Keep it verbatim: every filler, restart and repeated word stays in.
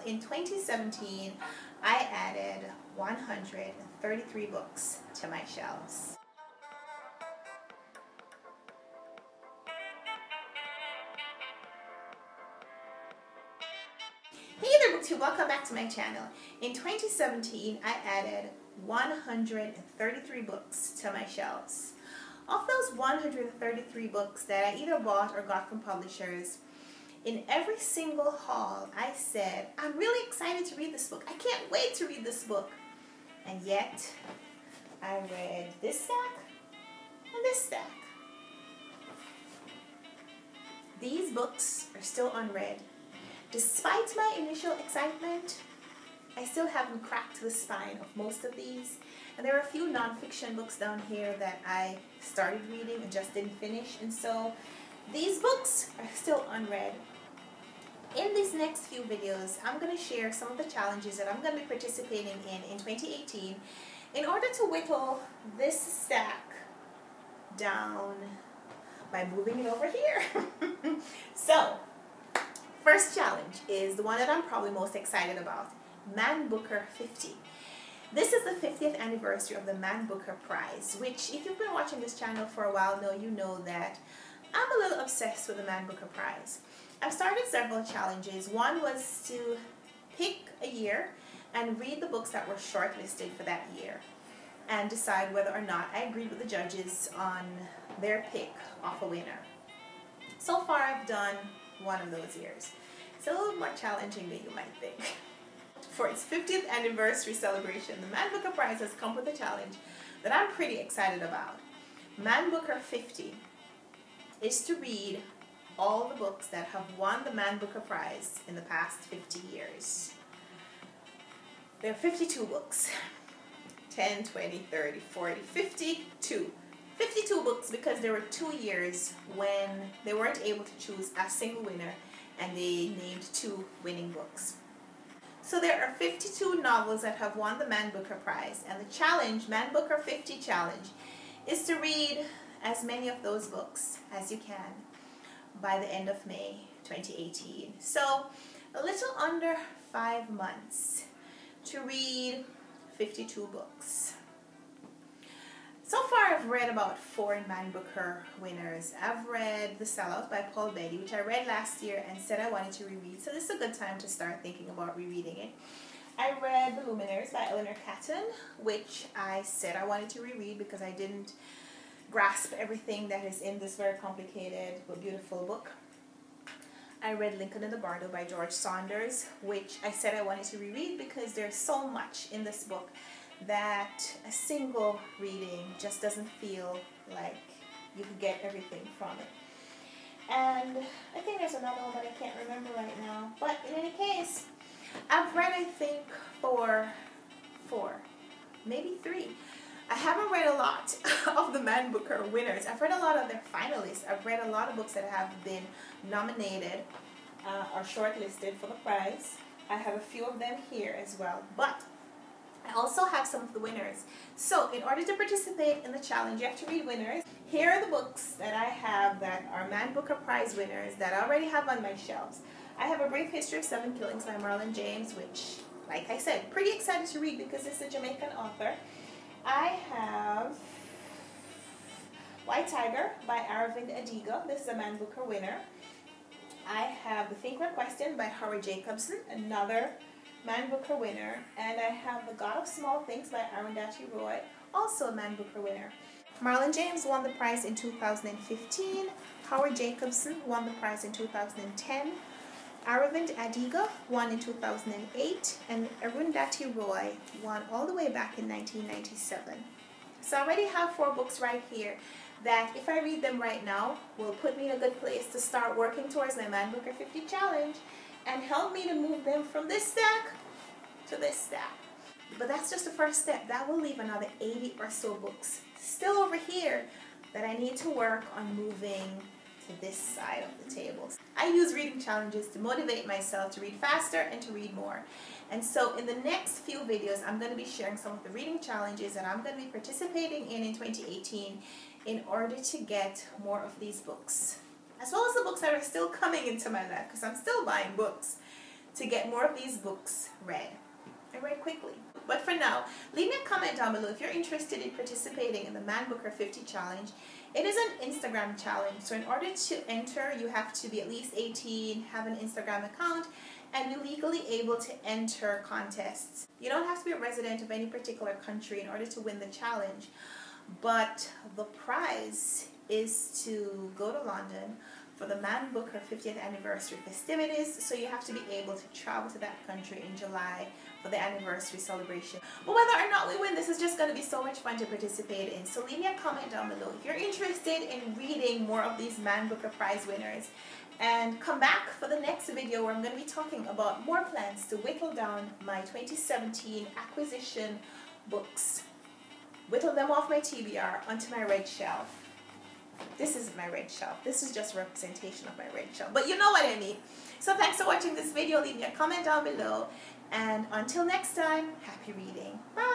In twenty seventeen, I added one hundred thirty-three books to my shelves. Hey there, BookTube, welcome back to my channel. In twenty seventeen, I added one hundred thirty-three books to my shelves. Of those one hundred thirty-three books that I either bought or got from publishers, in every single haul, I said, I'm really excited to read this book. I can't wait to read this book. And yet, I read this stack and this stack. These books are still unread. Despite my initial excitement, I still haven't cracked the spine of most of these. And there are a few nonfiction books down here that I started reading and just didn't finish. And so these books are still unread. In these next few videos, I'm going to share some of the challenges that I'm going to be participating in in twenty eighteen in order to whittle this stack down by moving it over here. So, first challenge is the one that I'm probably most excited about, Man Booker fifty. This is the fiftieth anniversary of the Man Booker Prize, which if you've been watching this channel for a while now, you know that I'm a little obsessed with the Man Booker Prize. I've started several challenges. One was to pick a year and read the books that were shortlisted for that year and decide whether or not I agreed with the judges on their pick of a winner. So far I've done one of those years. It's a little more challenging than you might think. For its fiftieth anniversary celebration, the Man Booker Prize has come with a challenge that I'm pretty excited about. Man Booker fifty is to read all the books that have won the Man Booker Prize in the past fifty years. There are fifty-two books. ten, twenty, thirty, forty, fifty-two. fifty-two books because there were two years when they weren't able to choose a single winner and they named two winning books. So there are fifty-two novels that have won the Man Booker Prize, and the challenge, Man Booker fifty Challenge, is to read as many of those books as you can by the end of May twenty eighteen. So a little under five months to read fifty-two books. So far I've read about four Man Booker winners. I've read The Sellout by Paul Beatty, which I read last year and said I wanted to reread, so this is a good time to start thinking about rereading it. I read The Luminaries by Eleanor Catton, which I said I wanted to reread because I didn't grasp everything that is in this very complicated but beautiful book. I read Lincoln in the Bardo by George Saunders, which I said I wanted to reread because there's so much in this book that a single reading just doesn't feel like you can get everything from it. And I think there's another one that I can't remember right now. But in any case, I've read, I think, four, four, maybe three. I haven't read a lot of the Man Booker winners. I've read a lot of their finalists. I've read a lot of books that have been nominated uh, or shortlisted for the prize. I have a few of them here as well. But I also have some of the winners. So in order to participate in the challenge, you have to read winners. Here are the books that I have that are Man Booker Prize winners that I already have on my shelves. I have A Brief History of Seven Killings by Marlon James, which, like I said, pretty excited to read because it's a Jamaican author. I have White Tiger by Aravind Adiga. This is a Man Booker winner. I have The Think One Question by Howard Jacobson, another Man Booker winner. And I have The God of Small Things by Arundhati Roy, also a Man Booker winner. Marlon James won the prize in two thousand fifteen. Howard Jacobson won the prize in two thousand ten. Aravind Adiga won in two thousand eight, and Arundhati Roy won all the way back in nineteen ninety-seven. So I already have four books right here that if I read them right now will put me in a good place to start working towards my Man Booker fifty challenge and help me to move them from this stack to this stack. But that's just the first step. That will leave another eighty or so books still over here that I need to work on moving to this side of the table. I use reading challenges to motivate myself to read faster and to read more. And so in the next few videos, I'm going to be sharing some of the reading challenges that I'm going to be participating in in twenty eighteen in order to get more of these books, as well as the books that are still coming into my life, because I'm still buying books. to get more of these books read and read quickly. But for now, leave me a comment down below if you're interested in participating in the Man Booker fifty Challenge. It is an Instagram challenge, so in order to enter, you have to be at least eighteen, have an Instagram account, and be legally able to enter contests. You don't have to be a resident of any particular country in order to win the challenge, but the prize is to go to London for the Man Booker fiftieth anniversary festivities, so you have to be able to travel to that country in July for the anniversary celebration. But whether or not we win, this is just going to be so much fun to participate in. So leave me a comment down below if you're interested in reading more of these Man Booker prize winners, and come back for the next video where I'm going to be talking about more plans to whittle down my twenty seventeen acquisition books, whittle them off my T B R onto my red shelf. This isn't my red shelf. This is just a representation of my red shelf. But you know what I mean. So thanks for watching this video. Leave me a comment down below. And until next time, happy reading. Bye.